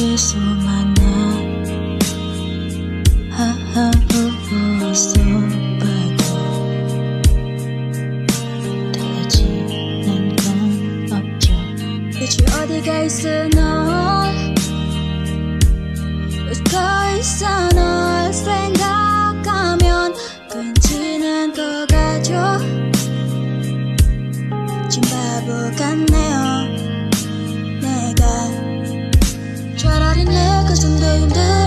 어디서 만나 하하호호 소박이 달라지는 건 없죠. 대체 어디가 있어 너 웃고 있어 널 생각하면 괜찮은 것 같죠. 진 바보 같네요. 내가 차라리 내가 좀 더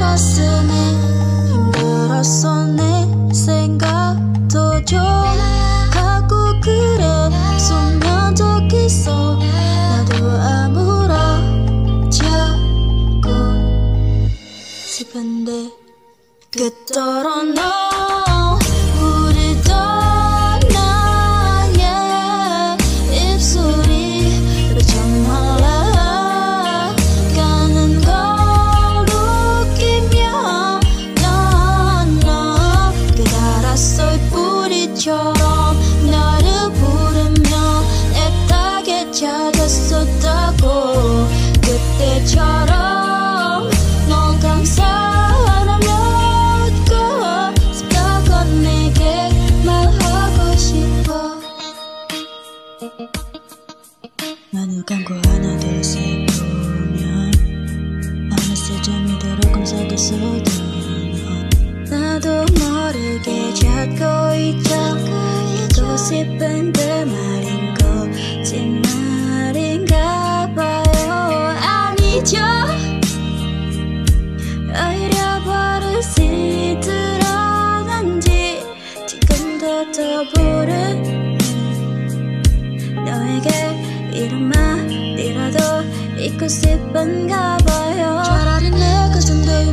힘들었어 내 생각도 좀 하고 그랬으면 좋겠어. 나도 아무렇지 않고 싶은데 그토록 너 우리 떠나의 입술이 좀 말라가는 걸 웃기며 넌 깨달았어. 뿌리처럼 나를 부르며 애타게 찾았었다고. 그때처럼 넌 감사하며 웃고 싶다고 내게 말하고 싶어. 눈을 감고 하나 둘 셋 보면 어느새 잠이 들어 꿈속에 쏟아져. 나도 모르게 찾고 있고 싶은데 말인 거짓말인가 봐요. 아니죠. 오히려 버릇이 드러난지 지금도 더 부른 너에게 이름만이라도 잊고 싶은가 봐요. 차라리 내가 좀 더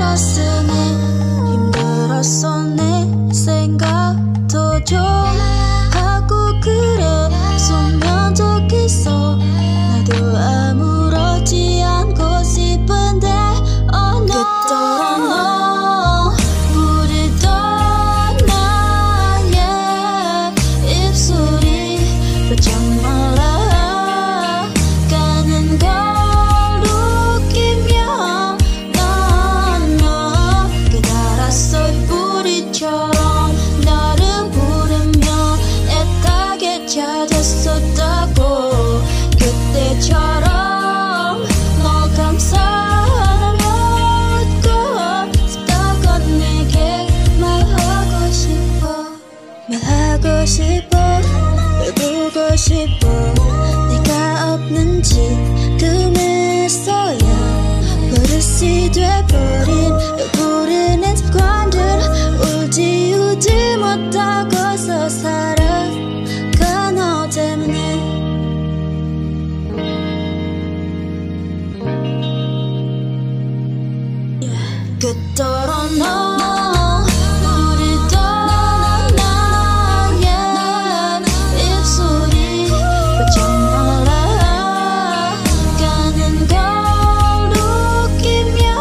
힘들었어 내 생각도 좀 하고 그랬으면 좋겠어. 나도 아무렇지 않고 싶은데 그토록 너 우리 떠나의 입술이 좀 말라가는 걸 웃기며 넌 깨달았어. 뿌리처럼 나를 부르며 애타게 찾았었다고. 그때처럼 너 감사하며 웃고 싶다고 내게 말하고 싶어. 말하고 싶어. 널 보고 싶어. 내가 없는 지금에서야 버릇이 돼버린 널 부르는 습관들. 울지 못하고서 살아가 너 때문에. 그토록 너 우리 떠나의 입술이 좀 말라가는 걸 웃기며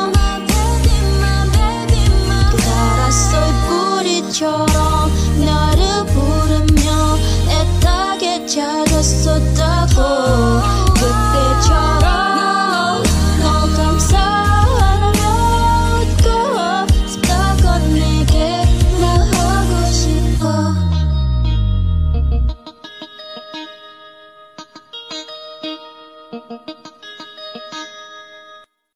깨달았어. 뿌리처럼 나를 부르며 애타게 찾았었다고. 그때처럼 너 감사하며 웃고 싶다고 내게 말하고 싶어.